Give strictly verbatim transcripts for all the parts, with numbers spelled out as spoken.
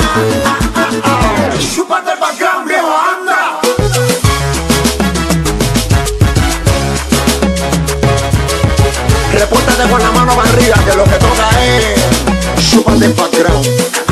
Chúpate el background, viejo, anda. Repórtate con la mano barriga, que lo que toca es chúpate el background.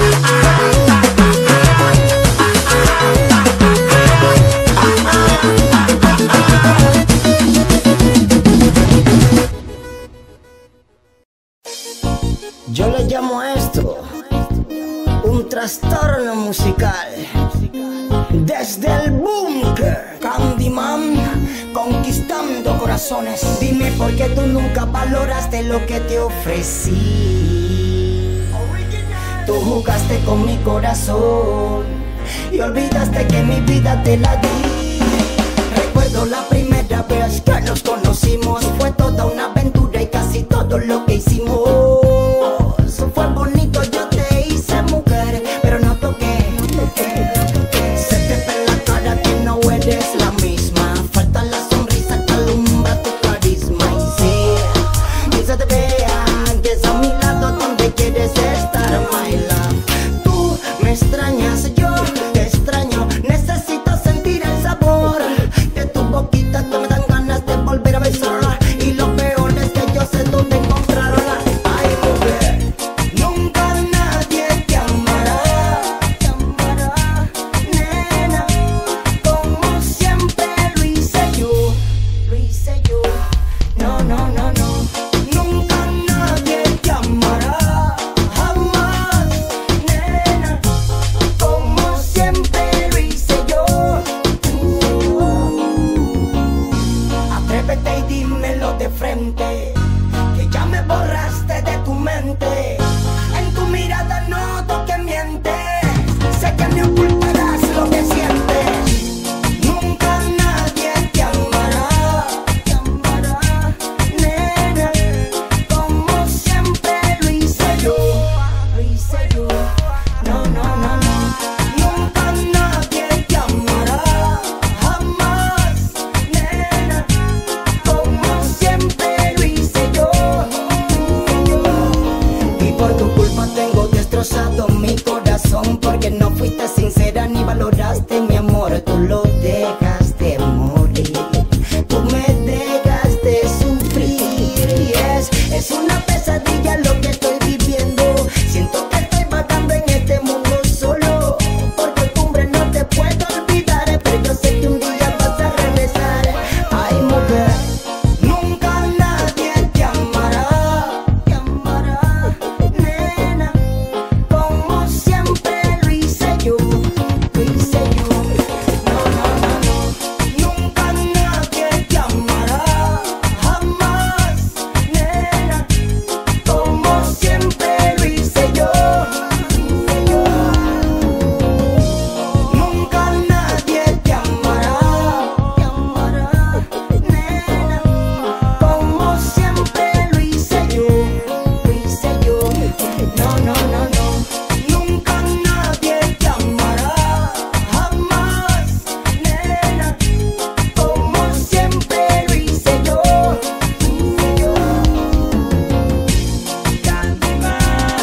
Yo le llamo a esto un trastorno musical. Desde el búnker, Candyman, conquistando corazones. Dime por qué tú nunca valoraste lo que te ofrecí. Tú jugaste con mi corazón y olvidaste que mi vida te la di. Recuerdo la primera vez que nos conocimos. Fue toda una aventura y casi todo lo que hicimos fue bonito. Yo te hice mujer, pero no toqué. Se te ve la cara que no eres la misma. Falta la sonrisa que alumbra tu carisma. Y sí, que se te vea que es a mi lado donde quieres estar, my love. Tú me extrañas, yo te extraño. Necesito sentir el sabor de tu boquita que me dan ganas de volver a besar. Y lo peor es que yo sé dónde encontrarla. Ay, mujer, nunca nadie te amará, te amará, nena, como siempre lo hice yo, lo hice yo. No, no, no, no, nunca nadie te amará, jamás, nena, como siempre lo hice yo. Atrévete y dímelo de frente, que ya me borraste de tu mente. En tu mirada noto que mientes. Sé que me ocultarás lo que sientes. Nunca nadie te amará, te amará, nena, como siempre lo hice yo, lo hice yo. No, no, no, no, nunca nadie te amará, jamás, nena, como siempre lo hice yo. Y por tu culpa tengo destrozado mi corazón, porque no fuiste sincera ni valoraste mi amor. Tú lo dejaste morir, tú me dejaste sufrir. Y es, es una pesadilla lo que estoy viviendo. Siento que estoy vagando en este mundo solo. Por costumbre no te puedo olvidar, pero yo sé que un día vas a regresar. Ay, mujer, nunca nadie te amará, te amará, nena, como siempre lo hice yo, lo hice yo. No, no, no, no, nunca nadie te amará, jamás, nena, como siempre lo hice yo, hice yo. Nunca nadie te amará, te amará, nena, como siempre lo hice yo, lo hice yo. No, no, no, no, nunca nadie te amará, jamás, nena, como siempre lo hice yo, hice yo. Candyman,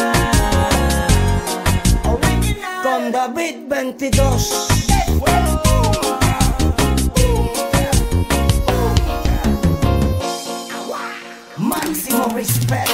original, con David veintidós. Máximo respect.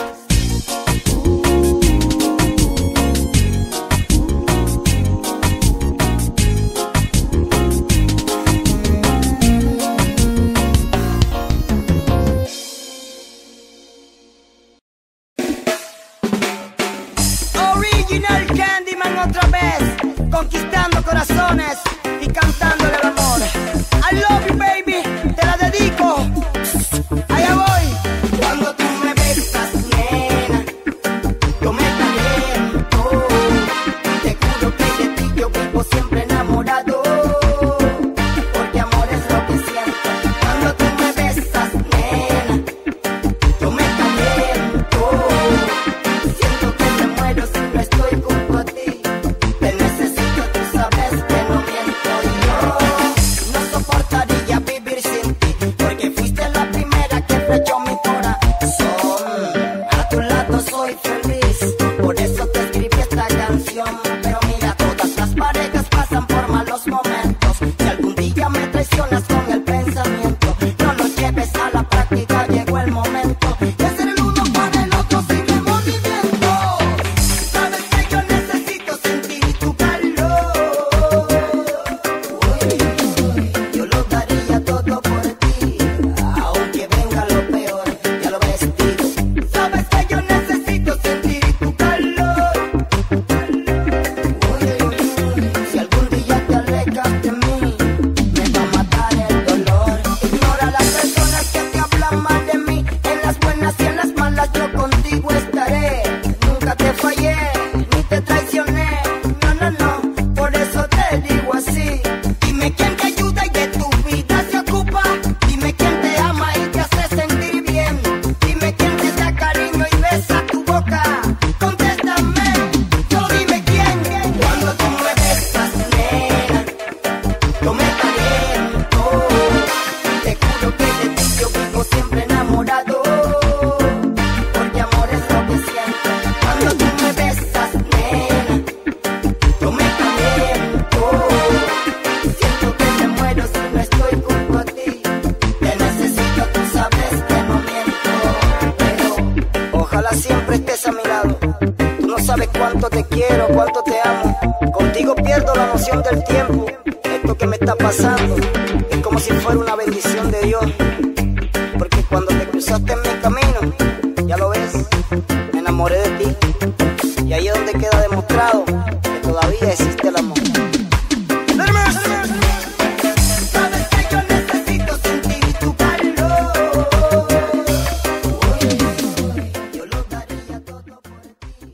Original Candyman otra vez, conquistando corazones y cantándole al amor. I love you, baby, te la dedico. Allá voy. Cuando tú me besas, nena, yo me caliento. Te juro que de ti yo vivo siempre enamorado, porque amor es lo que siento. Cuando tú me besas, nena, yo me caliento. Siento que me muero si no estoy junto a ti. Te necesito, tú sabes que no miento yo. sabes cuánto te quiero, cuánto te amo. Contigo pierdo la noción del tiempo. Esto que me está pasando es como si fuera una bendición de Dios. Porque cuando te cruzaste en mi camino, ya lo ves, me enamoré de ti. Y ahí es donde queda demostrado que todavía existe el amor. Sabes que yo necesito sentir tu calor. Yo lo daría todo por ti.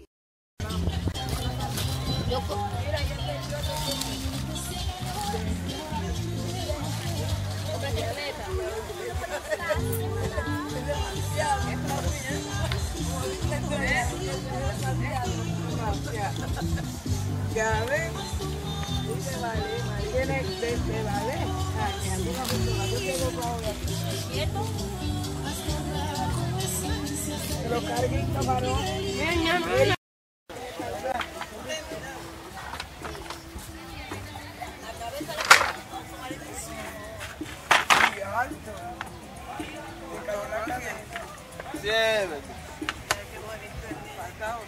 Ya ven, dice vale, tiene desde vale, que a mí no me gusta, yo tengo para ahora. ¿Cierto? Pero carguito, varón. Niña, mira. Y alto. Siempre. Qué bonito el día.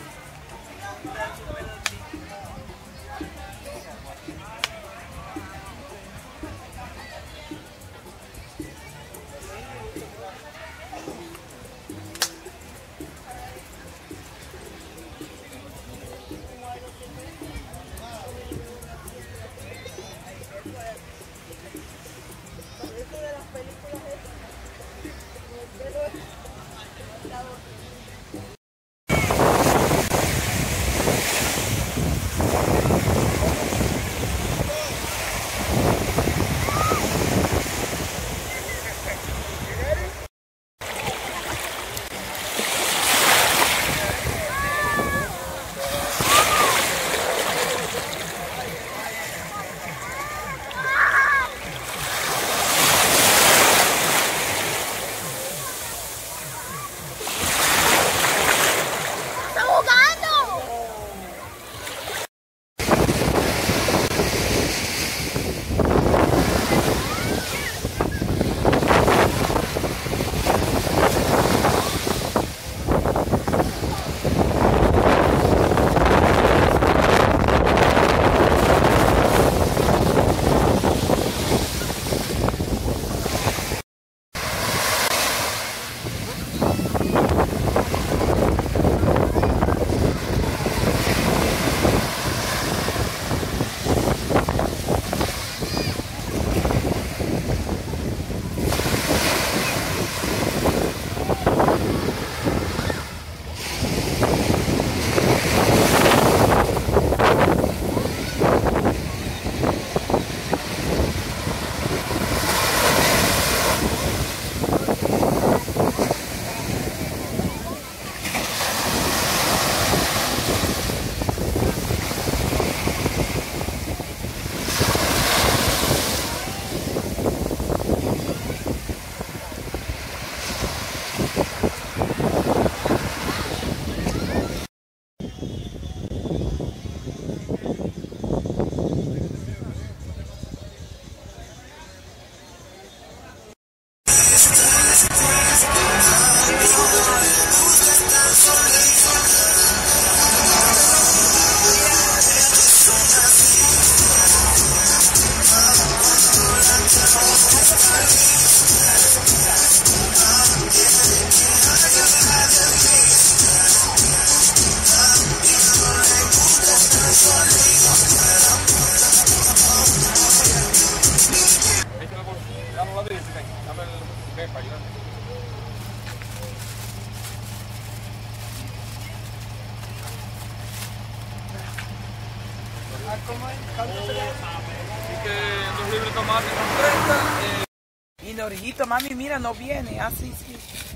Y que dos libros de tomate con treinta. Eh. Y Norjito, mami, mira, no viene. Ah, sí, sí.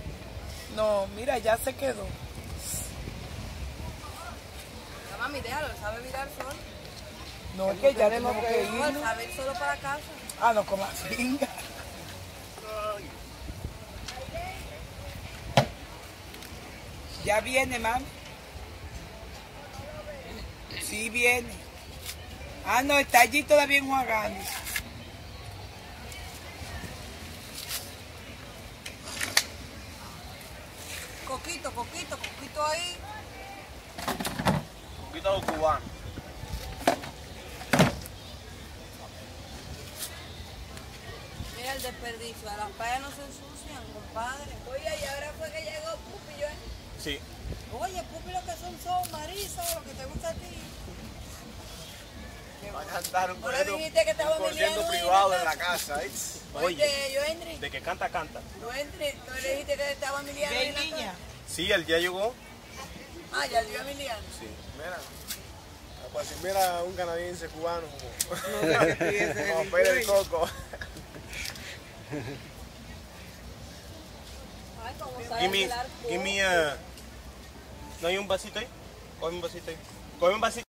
No, mira, ya se quedó. No, mami, déjalo, sabe mirar sol. No, es que ya tenemos que ir. No, sabe ir solo para casa. Ah, no, con la finga. Ya viene, mami. Sí, viene. Ah, no, está allí todavía enjuagando. Coquito, coquito, coquito ahí. Invita a los cubanos. Mira el desperdicio, a las payas no se ensucian, compadre. Oye, y ahora fue que llegó Pupi, yo. Sí. Oye, Pupi lo que son son Marisa, lo que te gusta a ti. Van a andar un ¿No le corriendo, dijiste que estaba un corriendo Emiliano ahí privado en en la la casa. ¿eh? Oye, yo Henry, De que canta, canta. yo Henry, ¿no le dijiste que estaba Emiliano ahí en la niña. casa? Sí, él ya llegó. Ah, ya dio Emiliano. Sí. Mira, pues si mira un canadiense cubano como, No sé qué piensa como de Pérez mi el Coco. Ay, como sabe Give me, hablar give me poco. a... ¿No hay un vasito ahí? Coge un vasito ahí. Coge un vasito.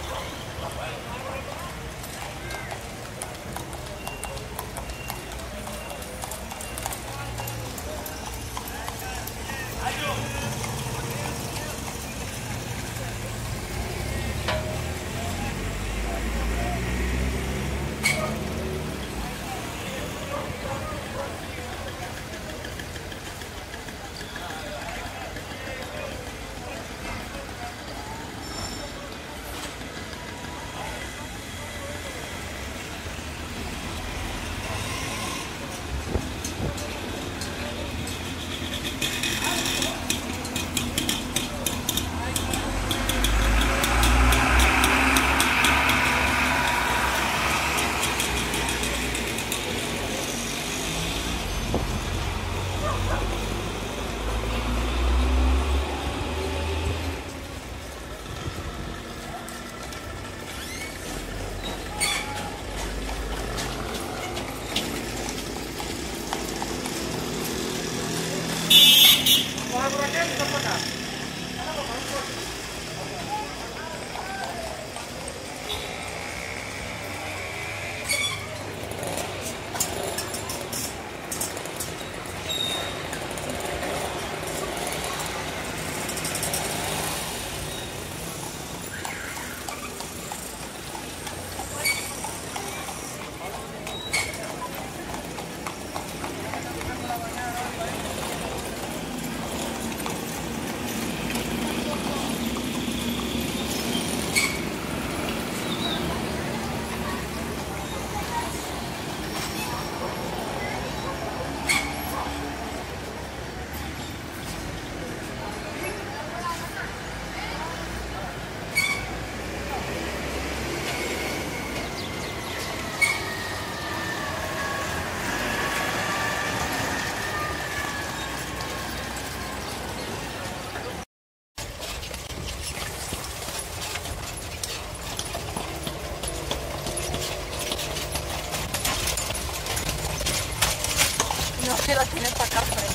que la tiene para acá frente.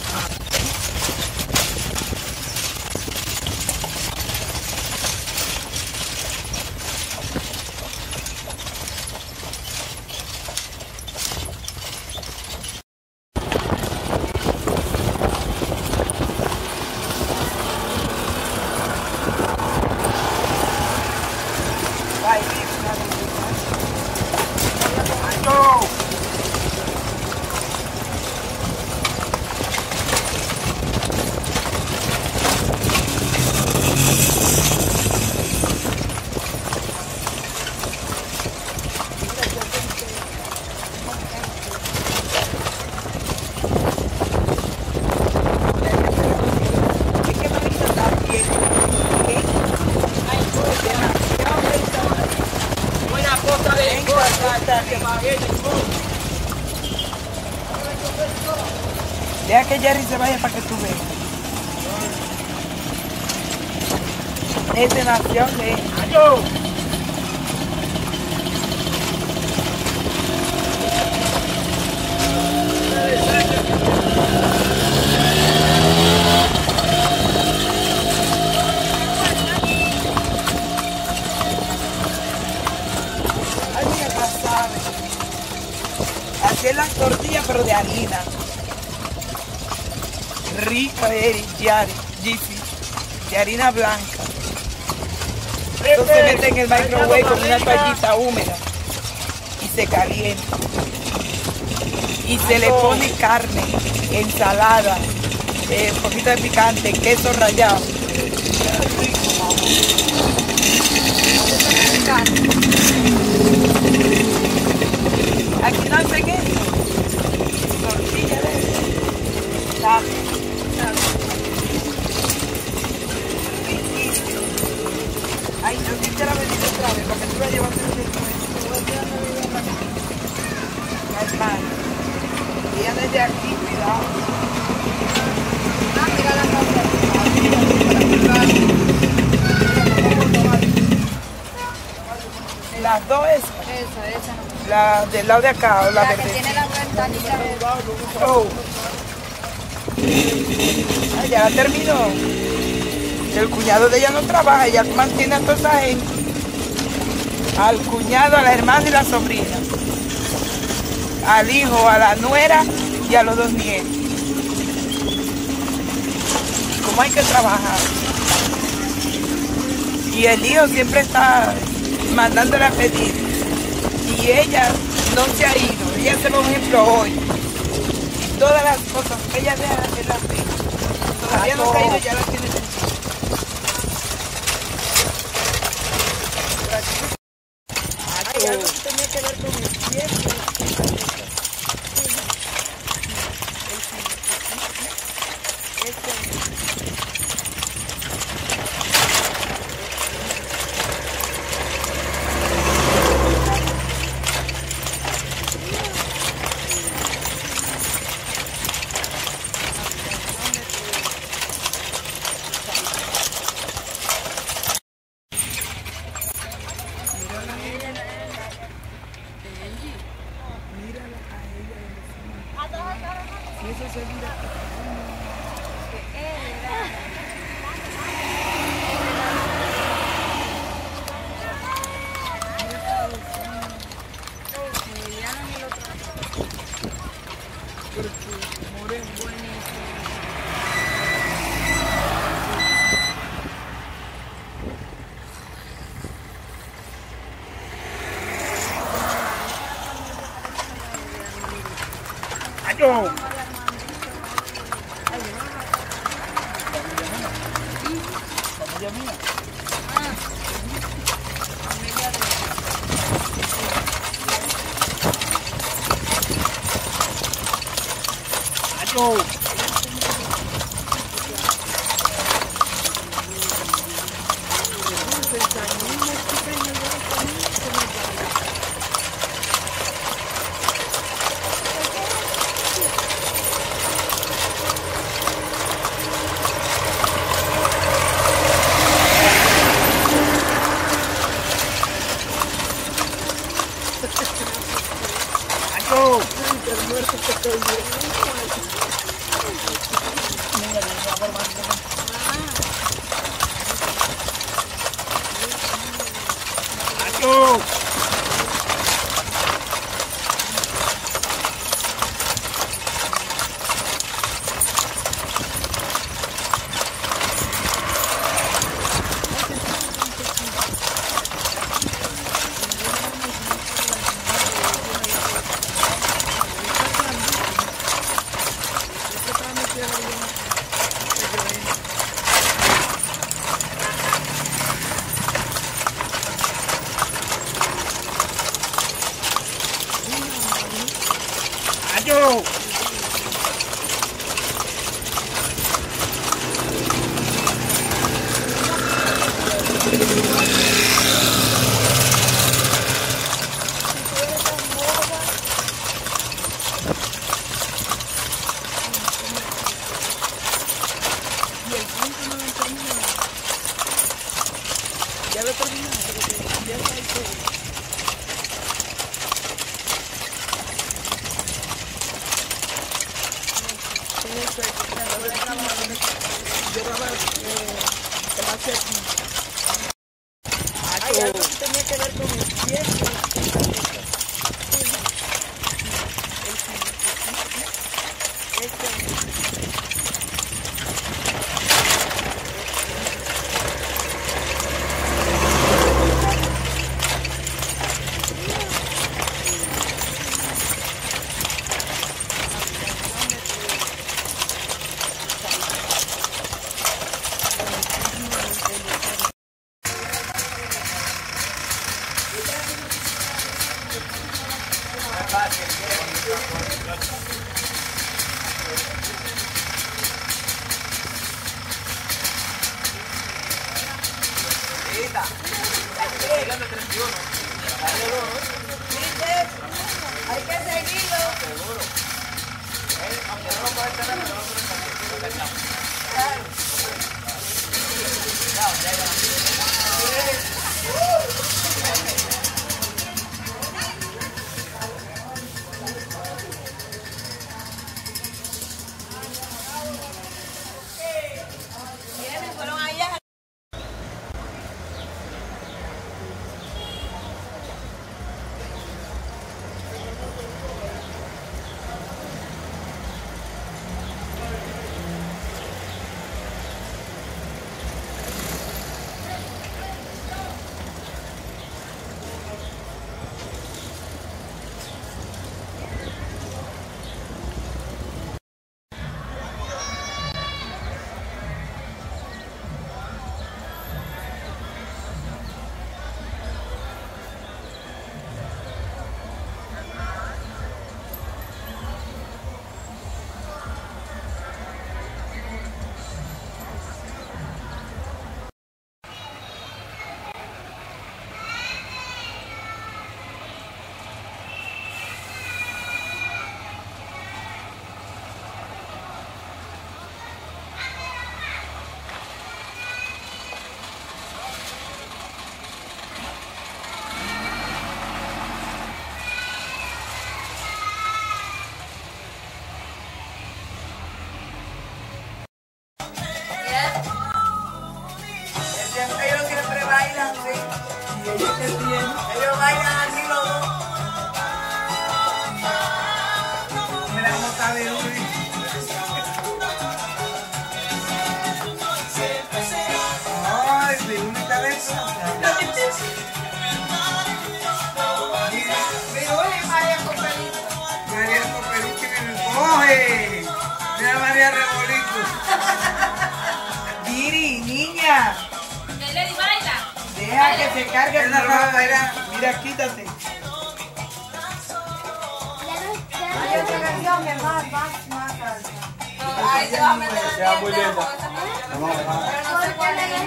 Deja que Jerry se vaya para que tú veas. Es de nación de... ¡Ayo! Ay, mira, ya sabe. Así es las tortillas, pero de harina. Rica de Yari, de harina blanca. Esto se mete en el microwave con una toallita húmeda y se calienta. Y se le pone carne, ensalada, eh, un poquito de picante, queso rallado. Aquí no hacen eso. Tortilla de eso. Ay, yo sí te la vendí otra vez, porque tú la llevaste de hermano. Y ya desde aquí, cuidado. Ah, mira la casa. Las dos esas. Esa, esa no. La del lado de acá o la, La de que tiene la ventanita verde. Oh. Ay, ya la terminó. El cuñado de ella no trabaja, ella mantiene a toda esa gente. al cuñado, a la hermana y la sobrina, al hijo, a la nuera y a los dos nietos. ¿Cómo hay que trabajar? Y el hijo siempre está mandándole a pedir. Y ella no se ha ido. Ella se va, por ejemplo, hoy. Y todas las cosas que ella deja de hacer las tiene. Todavía no se ha ido, ya las tiene. Hay algo que tenía que ver con el tiempo. ¡Ayo! Familia mía. ¡Ayo! ¡Ayo! Ya lo terminé, pero ya está ahí todo. Hay algo que tenía que ver con el tiempo. Hay que seguirlo. Aunque no lo pueda tener, pero no lo puede tener. ¡Eh! Mira María Rebolito. Diri, niña. Lady baila. Deja que se cargue el narrador. Mira, quítate. Hay otra canción que más, más, más alta. Ahí se va a meter la muy linda. Pero no sé cuál es.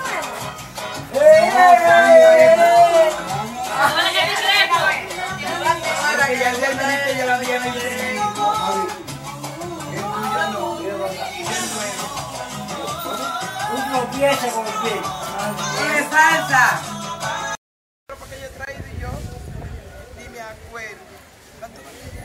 Ahora que ya el día ya la habían entregado. Un tropiece con el pie. ¡Tiene salsa! Porque yo he traído y yo ni me acuerdo. ¿Cuánto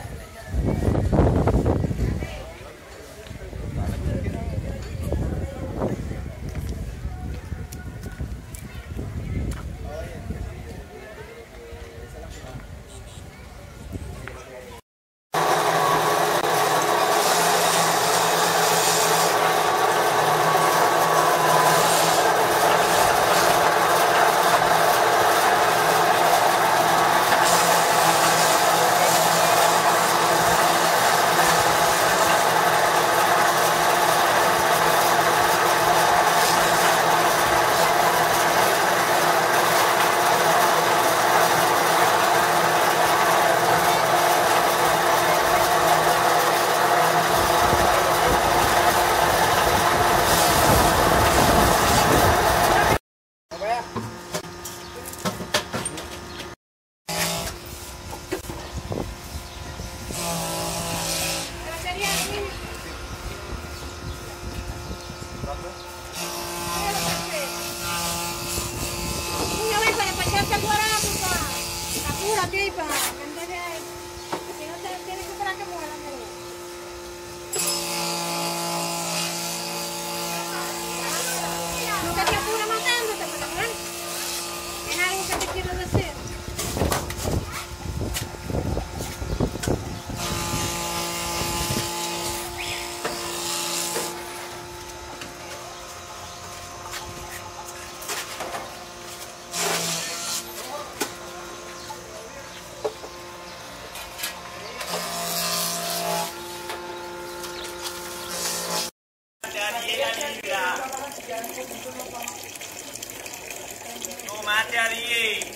Tomate Ariel.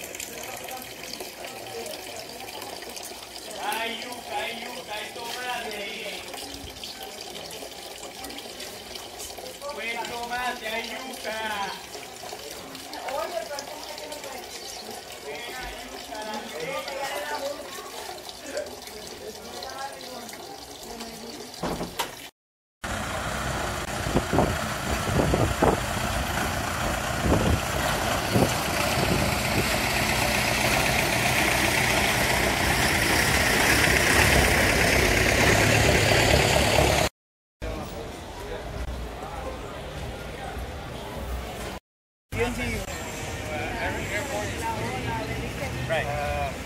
Hay yuca, hay yuca, hay tomate. Buen tomate, hay yuca. Right. Uh,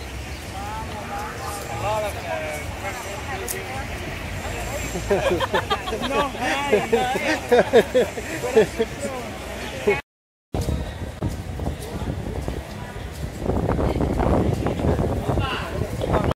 a lot of uh, no, hey, hey.